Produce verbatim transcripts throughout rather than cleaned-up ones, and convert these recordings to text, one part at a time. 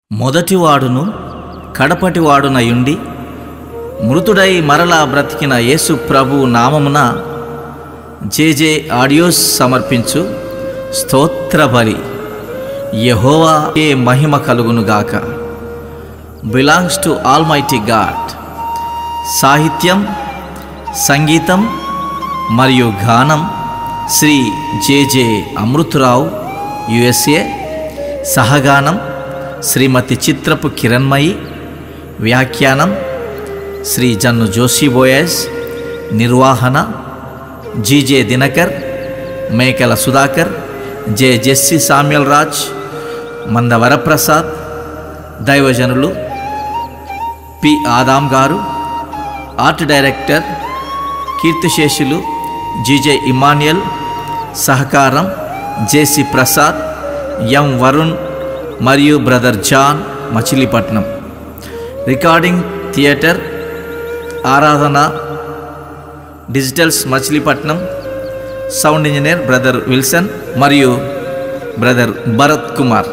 మొదటివాడును కడపటివాడునయుండి మృతుడై మరలా బ్రతికిన యేసు ప్రభు నామమున జేజే ఆడియోస్ సమర్పించు స్తోత్ర బలి. యెహోవాకే మహిమ కలుగునుగాక. Belongs to almighty God. సాహిత్యం, సంగీతం మరియు గానం శ్రీ జేజే అమృతరావు యుఎస్ఏ. సహగానం శ్రీమతి చిత్రపు కిరణ్మయి. వ్యాఖ్యానం శ్రీ జన్ను జోషిబోయస్. నిర్వహణ GJ Dinakar, Mekala Sudhakar, J Jessie Samuel Raj, Manda Varaprasad. దైవజనులు పి ఆదాం గారు. ఆర్ట్ డైరెక్టర్ కీర్తిశేషులు జీజే ఇమాన్యుయల్. సహకారం జేసి ప్రసాద్, ఎం వరుణ్ మరియు brother John Machilipatnam. Recording theatre Aradhana digitals Machilipatnam. Sound engineer brother Wilson మరియు బ్రదర్ భరత్ కుమార్.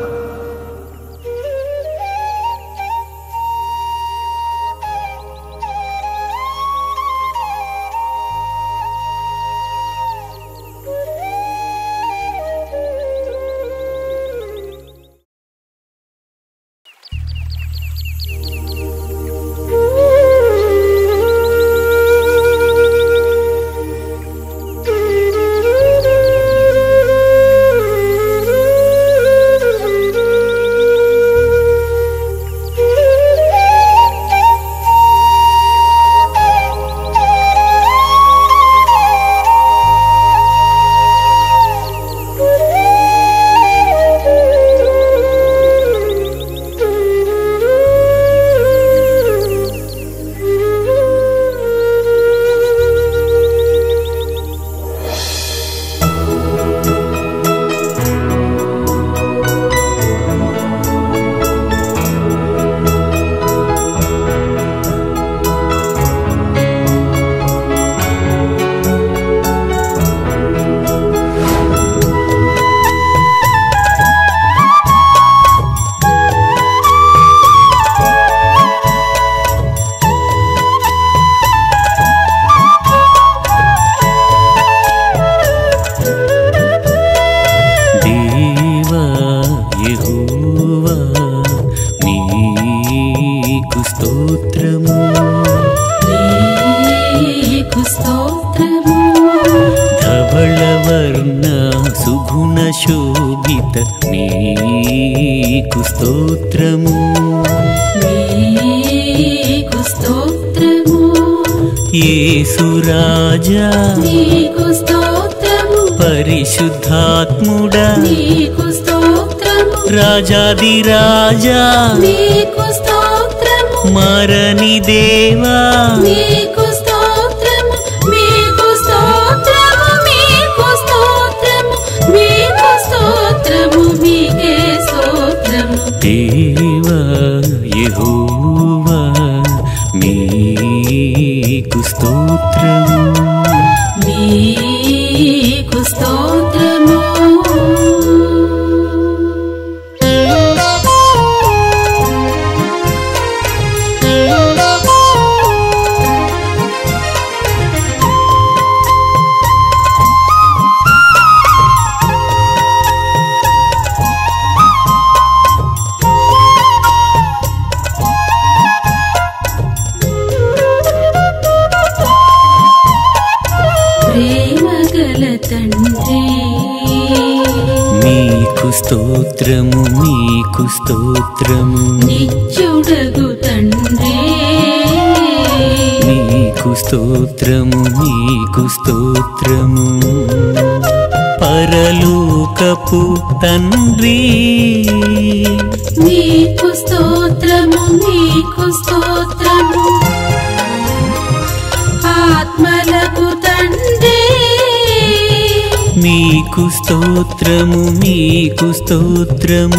శోభిత నీకు స్తోత్రము, నీకు స్తోత్రము. యేసు రాజా నీకు స్తోత్రము, పరిశుద్ధాత్ముడా నీకు స్తోత్రము, రాజాది రాజా నీకు స్తోత్రము, మరణి దేవా నీకు స్తోత్రము, మీకు స్తోత్రము, మీకు స్తోత్రము, మీకు స్తోత్రము, మీకే స్తోత్రము. దేవా యెహోవా నీకు స్తోత్రము, నీకు స్తోత్రము. నీకు స్తోత్రము, నీకు స్తోత్రము, నిత్యుడగు తండ్రి నీకు స్తోత్రము, నీకు స్తోత్రము, పరలోకపు తండ్రి నీకు స్తోత్రము, నీకు స్తోత్రము, ఆత్మలకు తండ్రి నీకు స్తోత్రము, నీకు స్తోత్రము,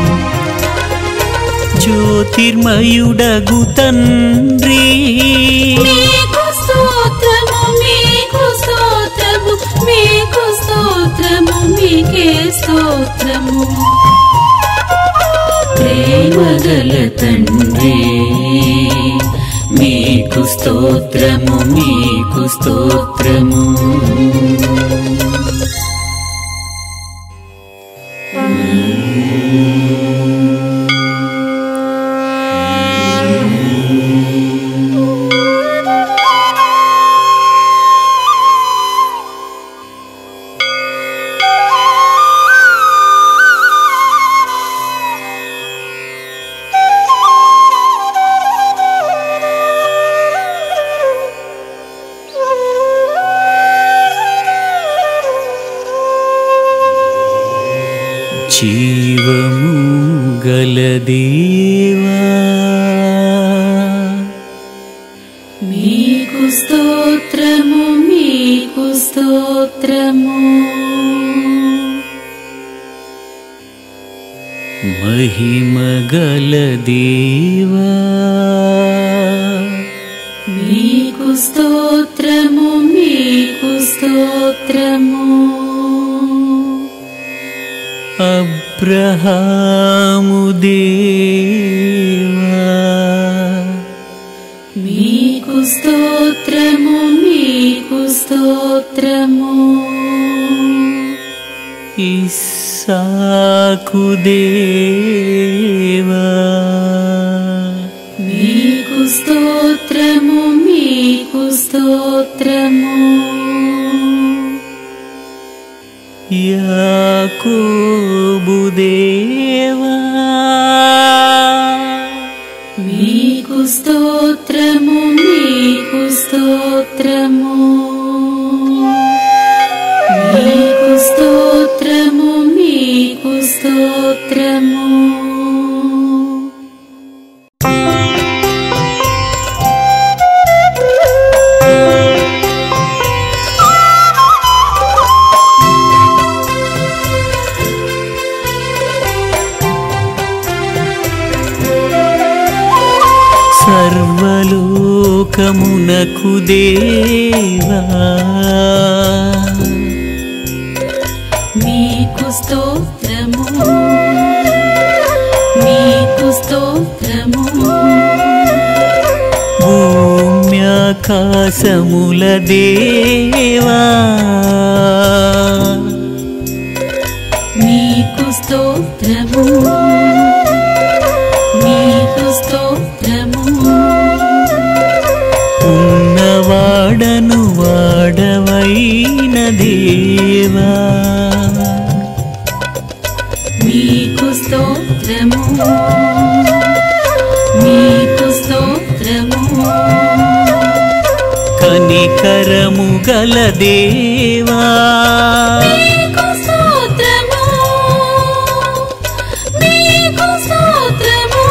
జ్యోతిర్మయుడగు తండ్రి నీకు స్తోత్రము, మీకు స్తోత్రము, మీకు స్తోత్రము, మీకే స్తోత్రము. ప్రేమ గల తండ్రి మీకు స్తోత్రము మీకు స్తోత్రము జీవము గల దేవా మీకు స్తోత్రము మీకు స్తోత్రము మహిమ గల దేవా మీకు స్తోత్రము మీకు స్తోత్రము అబ్రహాము దేవా మీకు స్తోత్రము మీకు స్తోత్రము ఇస్సాకు దేవా మీకు స్తోత్రము మీకు స్తోత్రము యాకోబు దేవా మీకు స్తోత్రము మీకు స్తోత్రము మీకు స్తోత్రము మీకు స్తోత్రము సర్వలోకమునకు దేవా మీకు స్తోత్రము మీకు స్తోత్రము భూమ్యాకాశముల దేవా మీకు స్తోత్రము మీకు స్తోత్రము ఉన్నవాడను వాడవైన దేవా మీకు స్తోత్రము మీకు స్తోత్రము కనికరము గల దేవా మీకు స్తోత్రము మీకు స్తోత్రము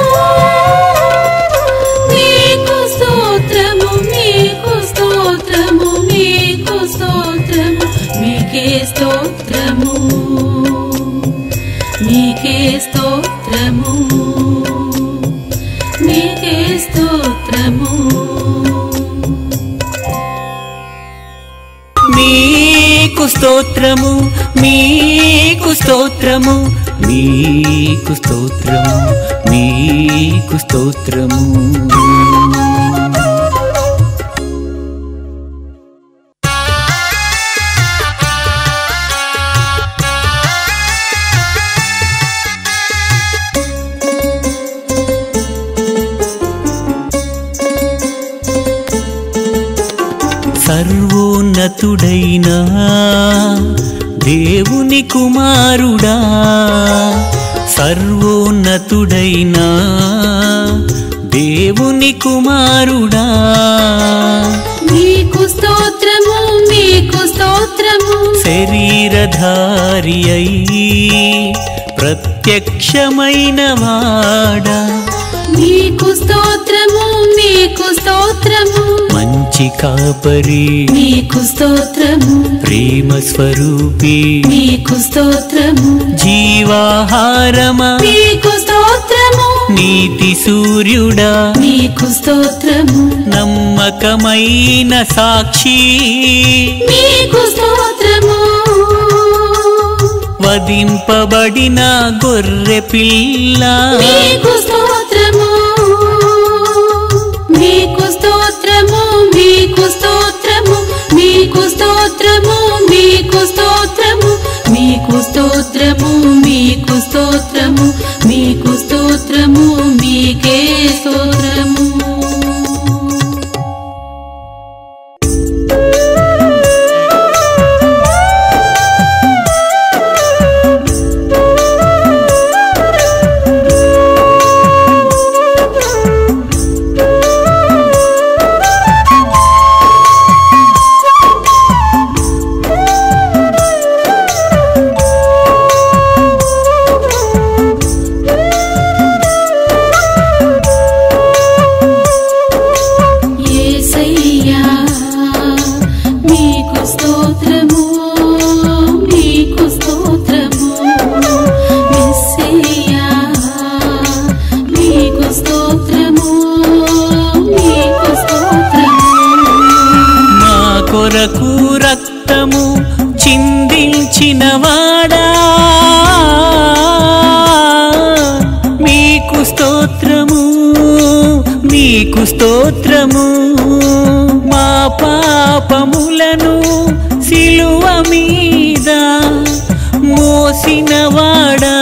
మీకు స్తోత్రము మీకు స్తోత్రము మీకు స్తోత్రము మీకే స్తోత్రము మీకే స్తోత్రము మీకే స్తోత్రము మీకు స్తోత్రము మీకు స్తోత్రము మీకు స్తోత్రము మీకు స్తోత్రము సర్వోన్నతుడైనా దేవుని కుమారుడా సర్వోన్నతుడైనా దేవుని కుమారుడా మీకు స్తోత్రము మీకు స్తోత్రము శరీరధారి అయి ప్రత్యక్షమైన వాడా మీకు స్తోత్రము మీకు స్తోత్రము మంచి కాపరి మీకు స్తోత్రము ప్రేమ స్వరూపి మీకు స్తోత్రము జీవాహారమా మీకు స్తోత్రము నీతి సూర్యుడా మీకు స్తోత్రము నమ్మకమైన సాక్షి మీకు స్తోత్రము వధింపబడిన గొర్రె పిల్ల మీకు స్తోత్రము స్తోత్రము మీకు స్తోత్రము మీకే స్తోత్రము కొరకు రక్తము చిందించినవాడా మీకు స్తోత్రము మీకు స్తోత్రము మా పాపములను సిలువ మీద మోసినవాడా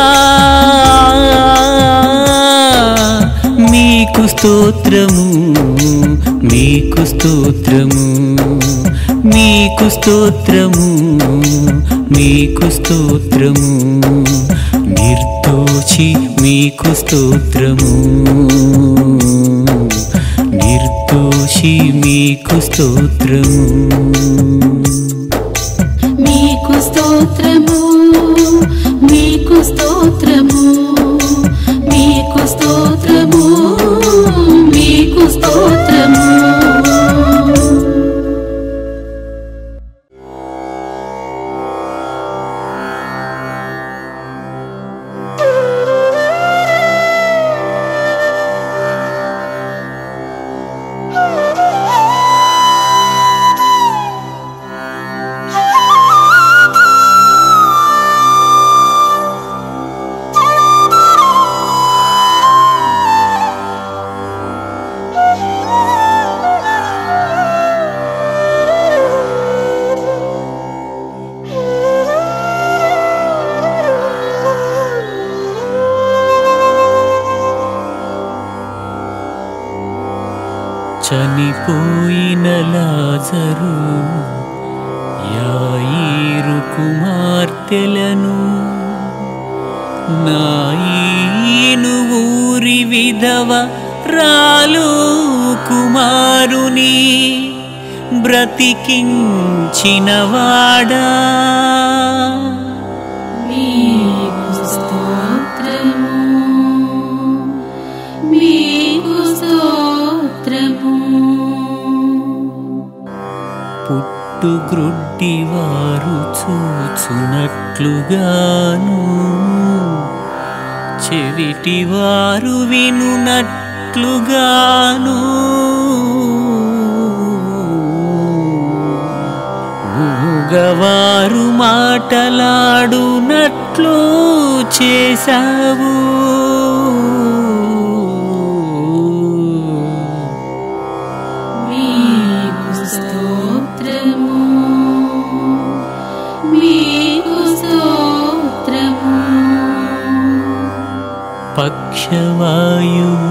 మీకు స్తోత్రము మీకు స్తోత్రము మీకు స్తోత్రము మీకు స్తోత్రము నిర్దోషి మీకు స్తోత్రము నిర్దోషి మీకు స్తోత్రము మీకు స్తోత్రము మీకు స్తోత్రము మీకు స్తోత్రము మీకు స్తోత్రము చనిపోయిన లాజరు యాయీరు కుమార్తెలను నాయీను ఊరి విధవ రాలు కుమారుని బ్రతికించినవాడా మీకు స్తోత్రము మీకు స్తోత్రము పుట్టు గ్రుడ్డి వారు చూచునట్లుగాను చెవిటి వారు వినునట్లుగాను మూగవారు మాటలాడునట్లు చేశావు మీకు స్తోత్రము మీకు స్తోత్రము పక్షవాయువు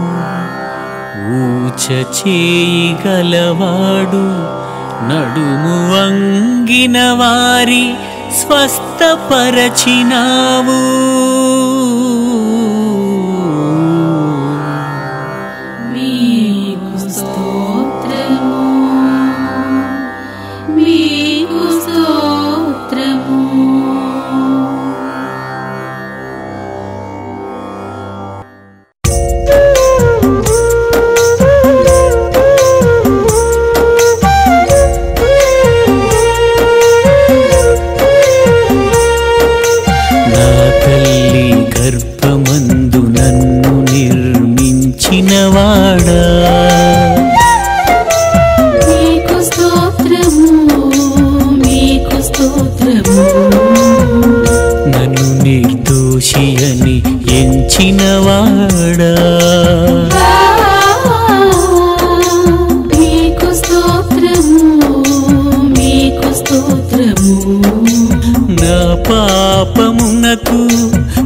ఊచ చేయగలవాడు నడుము వంగిన వారి స్వస్థపరచినావు మీకు స్తోత్రము మీకు స్తోత్రము గర్భమందు నన్ను నిర్మించినవాడా మీకు స్తోత్రము మీకు స్తోత్రము నన్ను నిర్దోషి అని ఎంచినవాడా మీకు స్తోత్రము మీకు స్తోత్రము నా పాపమునకు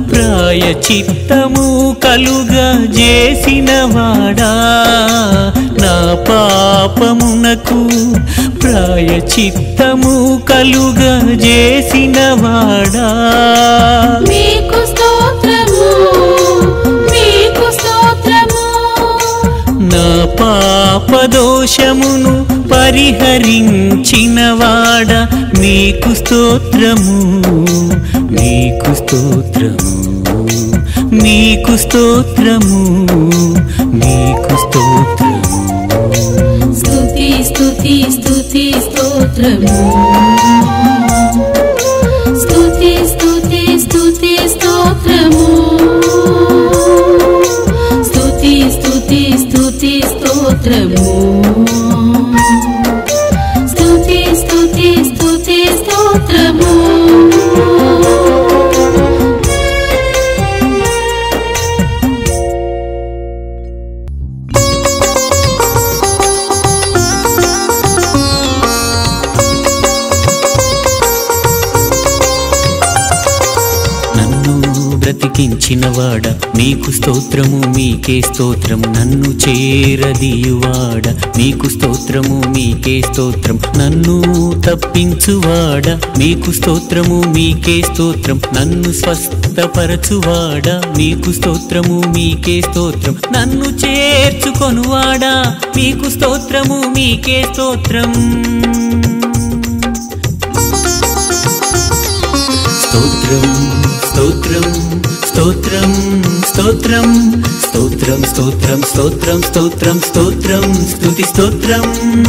చిత్తము కలుగా చేసినవాడా నా పాపమునకు ప్రాయచిత్తము కలుగా చేసినవాడా మీకు స్తోత్రము మీకు స్తోత్రము నా పాపదోషమును పరిహరించినవాడా మీకు స్తోత్రము మీకు స్తోత్రము మీకు స్తోత్రము మీకు స్తోత్రము స్తుతి స్తుతి స్తుతి స్తోత్రము స్తుతి స్తుతి స్తుతి స్తోత్రము స్తుతి స్తుతి స్తుతి స్తోత్రము స్తుతి స్తుతి స్తుతి స్తోత్రము బ్రతికించినవాడ మీకు స్తోత్రము మీకే స్తోత్రము నన్ను చేరదీయువాడ మీకు స్తోత్రము మీకే స్తోత్రం నన్ను తప్పించువాడ మీకు స్తోత్రము మీకే స్తోత్రం నన్ను స్వస్థపరచువాడ మీకు స్తోత్రము మీకే స్తోత్రం నన్ను చేర్చుకొనువాడా మీకు స్తోత్రము మీకే స్తోత్రం స్తోత్రం స్తోత్రం స్తోత్రం స్తోత్రం స్తోత్రం స్తోత్రం స్తోత్రం స్తోత్రం స్తోత్రం స్తుతి స్తోత్రం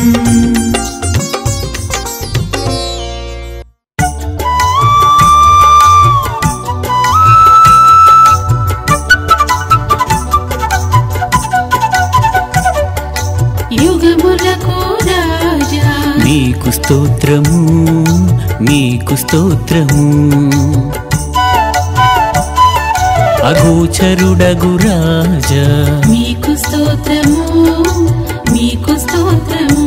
యుగములకు రాజా మీకు స్తోత్రము మీకు స్తోత్రము అగోచరుడగు రాజా మీకు స్తోత్రము మీకు స్తోత్రము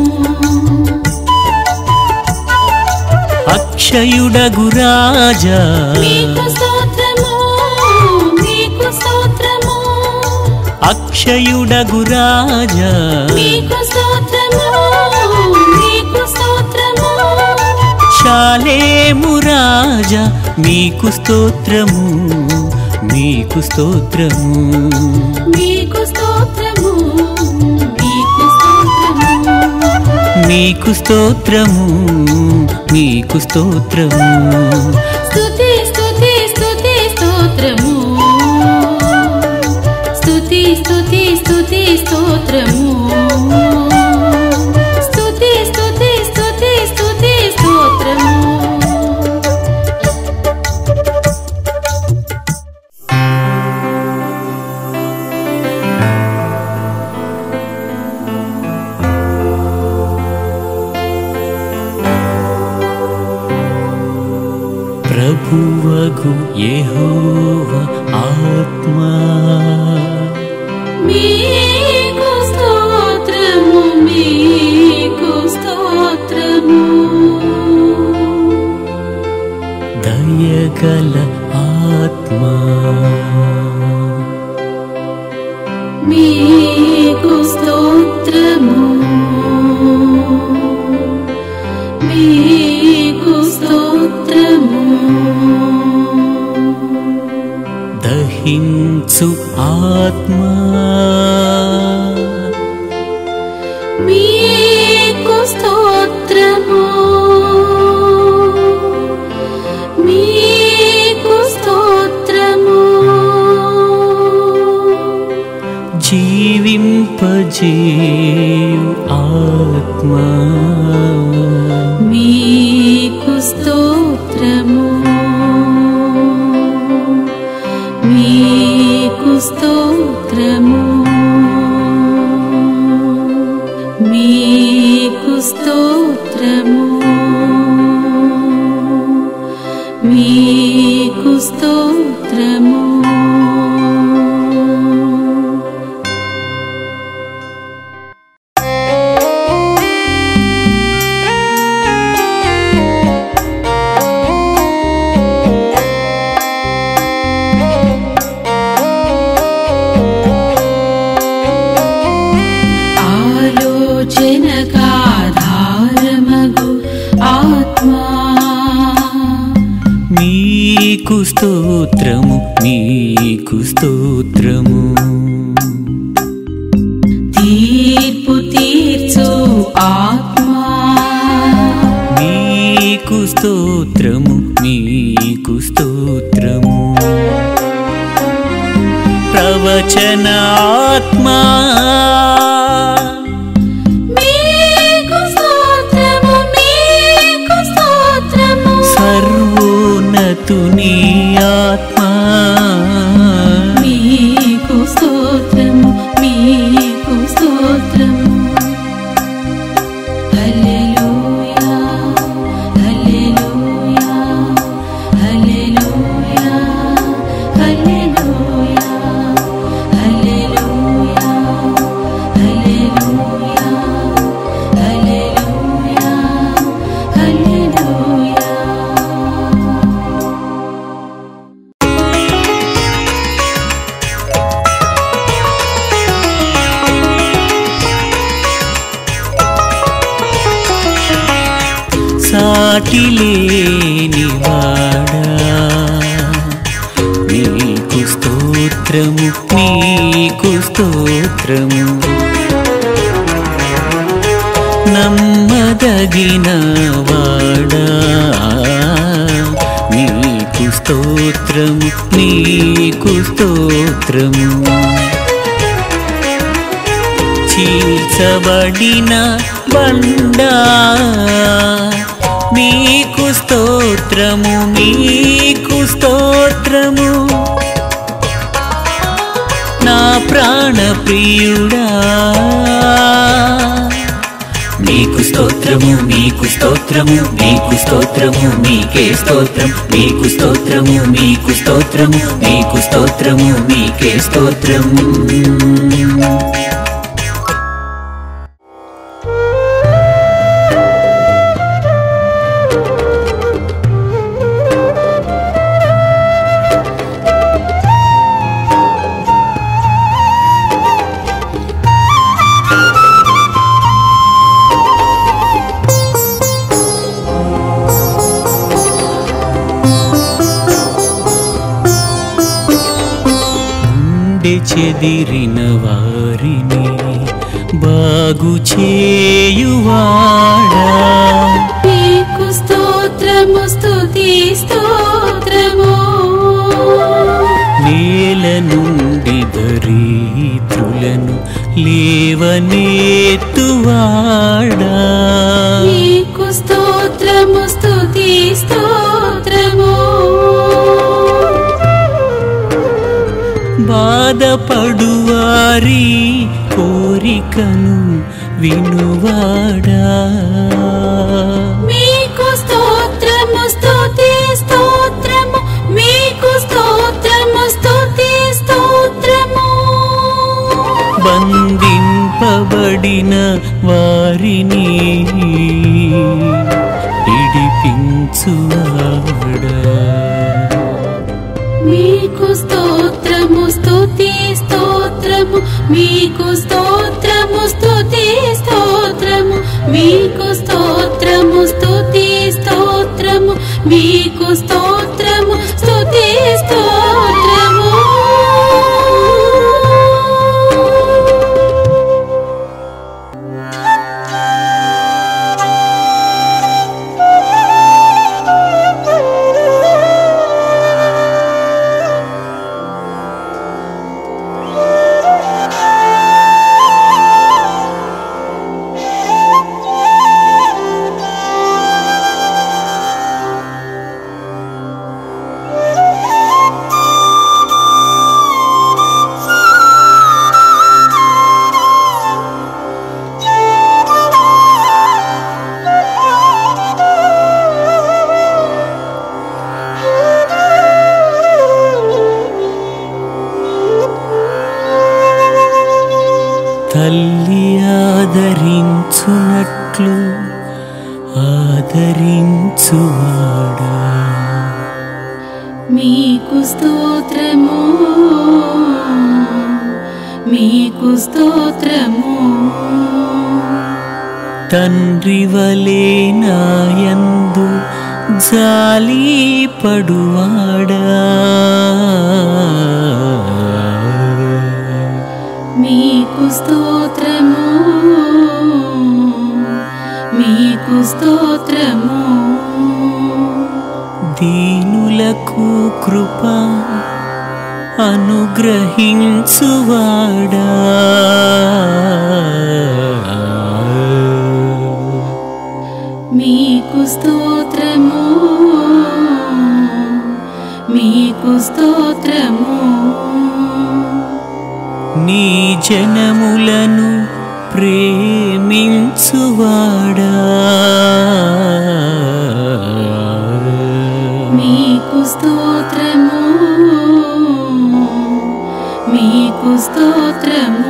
అక్షయుడగు రాజా మీకు స్తోత్రము మీకు స్తోత్రము అక్షయుడగు రాజా మీకు స్తోత్రము మీకు స్తోత్రము శాలేము రాజా మీకు స్తోత్రము మీకు స్తోత్రము మీకు స్తోత్రము మీకు స్తోత్రము మీకు స్తోత్రము మీకు స్తోత్రము స్తుతి స్తుతి స్తుతి స్తోత్రము స్తుతి స్తుతి స్తుతి స్తోత్రము స్తుతి స్తుతి స్తుతి స్తుతి స్తోత్రము ప్రభువగు యెహోవా ఆత్మా మీకు స్తోత్రము మీకు స్తోత్రము దయగల ఆత్మా మీకు స్తోత్రము మీకు స్తోత్రము దహించు ఆత్మా మీకు స్తోత్రము మీకు స్తోత్రము జీవింపజేయు ఆత్మా మీకు స్తోత్రము మీకు స్తోత్రము మీకు స్తోత్రము మీకు స్తోత్రము స్తోత్రము తీర్పు తీర్చు ఆత్మా మీకు స్తోత్రము మీకు స్తోత్రము ప్రవచన ఆత్మా మీకు స్తోత్రము మీకు స్తోత్రము సర్వోన్నతుని ఆత్మా మీకు స్తోత్రము మీకు స్తోత్రము హల్లెలూయా హల్లెలూయా హల్లెలూయా హల్లెలూయా హల్లెలూయా హల్లెలూయా హల్లెలూయా హల్లెలూయా సాటి లేని వాడా నీకు స్తోత్రము నీకు స్తోత్రము నమ్మదగిన వాడా నీకు స్తోత్రము నీకు స్తోత్రము చీల్చబడిన బండా మీకు స్తోత్రము మీకు స్తోత్రము నా ప్రాణ ప్రియుడా మీకు స్తోత్రము మీకు స్తోత్రము మీకు స్తోత్రము మీకే స్తోత్రం మీకు స్తోత్రము మీకు స్తోత్రము మీకు స్తోత్రము మీకే స్తోత్రము చెదిరిన వారిని బాగు చేయువాడా నీకు స్తోత్రము స్తుతి స్తోత్రము నేల నుండి దరిద్రులను లేవనెత్తువాడా నీకు స్తోత్రము స్తుతి స్తోత్రము బాధపడువారి కోరికను వినువాడా మీకు స్తోత్రము స్తుతి స్తోత్రము మీకు స్తోత్రము స్తుతి స్తోత్రము బంధింపబడిన వారిని విడిపించువాడా మీకు స్తోత్రము స్తుతి స్తోత్రము మీకు స్తోత్రము స్తుతి స్తోత్రము మీకు స్తోత్రము స్తుతి స్తోత్రము మీకు స్తోత్రము స్తుతి స్తోత్రము తల్లి ఆదరించునట్లు ఆదరించువాడా మీకు స్తోత్రము మీకు స్తోత్రము తండ్రి వలె నాయందు జాలి పడువాడా స్తోత్రము దీనులకు కృప అనుగ్రహించువాడా మీకు స్తోత్రము మీకు స్తోత్రము నీ జనములను ప్రేమించువాడా మీకు స్తోత్రము మీకు స్తోత్రము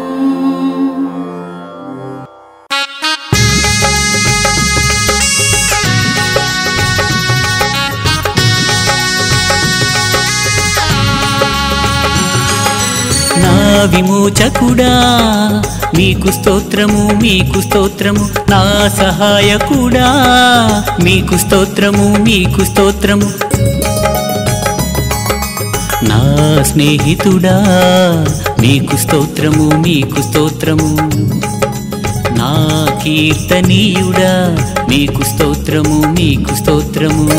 నా విమోచకుడా మీకు స్తోత్రము మీకు స్తోత్రము నా సహాయకుడా మీకు స్తోత్రము మీకు స్తోత్రము నా స్నేహితుడా మీకు స్తోత్రము మీకు స్తోత్రము నా కీర్తనీయుడా మీకు స్తోత్రము మీకు స్తోత్రము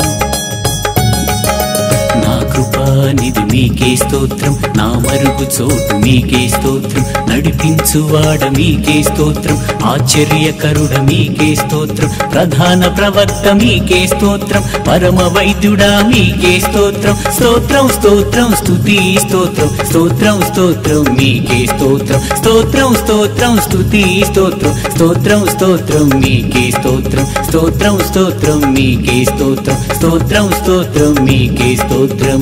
నా కృపానిధి మీకే స్తోత్రం నా మరుగు చోటు మీకే స్తోత్రం నడిపించువాడ మీకే స్తోత్రం ఆశ్చర్యకరుడ మీకే స్తోత్రం ప్రధాన ప్రవక్త మీకే స్తోత్రం పరమ వైద్యుడా మీకే స్తోత్రం స్తోత్రం స్తోత్రం స్తుతి స్తోత్రం స్తోత్రం స్తోత్రం మీకే స్తోత్రం స్తోత్రం స్తోత్రం స్తుతి స్తోత్రం స్తోత్రం స్తోత్రం మీకే స్తోత్రం స్తోత్రం స్తోత్రం మీకే స్తోత్రం స్తోత్రం స్తోత్రం మీకే స్తోత్రం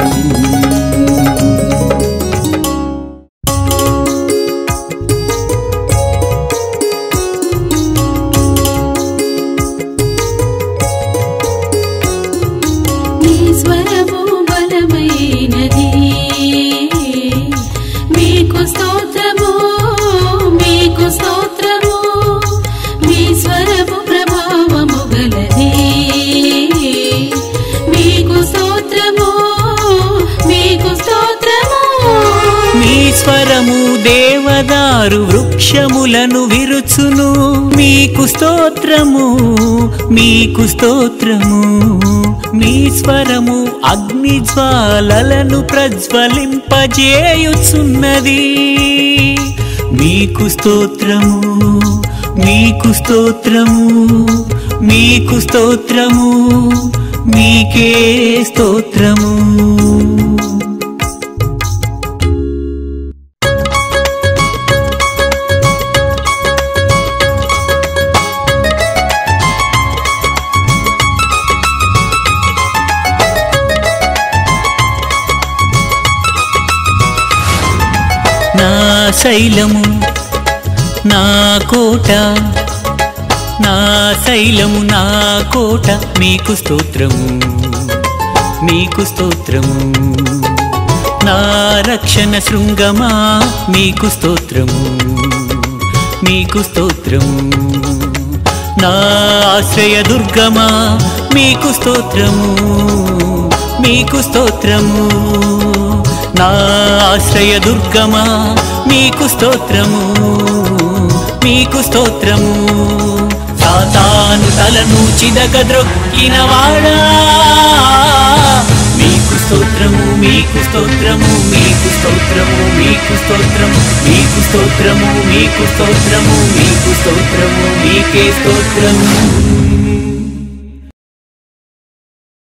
మీ స్వరము బలమైనది మీకు స్తోత్రము మీకు స్తోత్రము మీ స్వరము ప్రభావము గలది మీకు స్తోత్రము మీకు స్తోత్రము మీ స్వరము దేవదారు వృక్షములను విరుచును మీకు స్తోత్రము మీకు స్తోత్రము మీ స్వరము అగ్ని జ్వాలలను ప్రజ్వలింపజేయుచున్నది మీకు స్తోత్రము మీకు స్తోత్రము మీకు స్తోత్రము మీకే స్తోత్రము నా శైలము నా కోట నా శైలము నా కోట మీకు స్తోత్రము మీకు స్తోత్రము నా రక్షణ శృంగమా మీకు స్తోత్రము మీకు స్తోత్రము నా ఆశ్రయ దుర్గమా మీకు స్తోత్రము మీకు స్తోత్రము నా ఆశ్రయ దుర్గమా మీకు స్తోత్రము మీకు స్తోత్రము సాతాను తలను చిదకద్రొక్కినవాడా మీకు స్తోత్రము మీకు స్తోత్రము మీకు స్తోత్రము మీకు స్తోత్రము మీకు స్తోత్రము మీకు స్తోత్రము మీకు స్తోత్రము మీకే స్తోత్రము